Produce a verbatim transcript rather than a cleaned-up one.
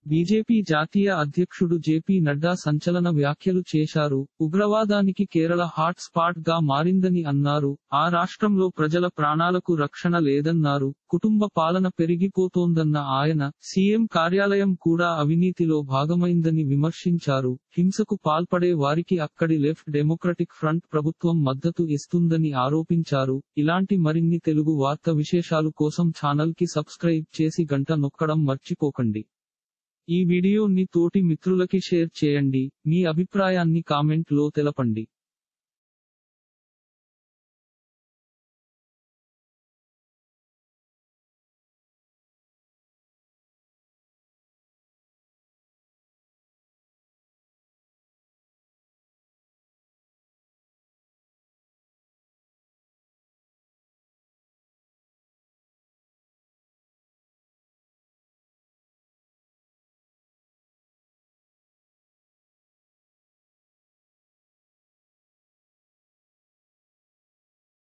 BJP జాతీయ అధ్యక్షుడు JP Nadda సంచలన వ్యాఖ్యలు చేశారు. ఉగ్రవాదానికి కేరళ హాట్ స్పాట్ గా మారిందని అన్నారు. ఆ రాష్ట్రంలో ప్రజల ప్రాణాలకు రక్షణ లేదన్నారు. కుటుంబ పాలన పెరిగిపోతోందన్న ఆయన, సీఎం కార్యాలయం కూడా అవినీతిలో భాగమైందని విమర్శించారు. హింసకు పాల్పడే వారికి అక్కడి లెఫ్ట్ డెమోక్రటిక్ ఫ్రంట్ ప్రభుత్వం మద్దతు ఇస్తుందని ఆరోపించారు. ఇలాంటి మరిన్ని తెలుగు వార్త విశేషాలు కోసం ఛానల్ కి సబ్స్క్రైబ్ చేసి గంట నొక్కడం మర్చిపోకండి. ఈ వీడియోని తోటి మిత్రులకి షేర్ చేయండి. మీ అభిప్రాయాన్ని కామెంట్ లో తెలపండి.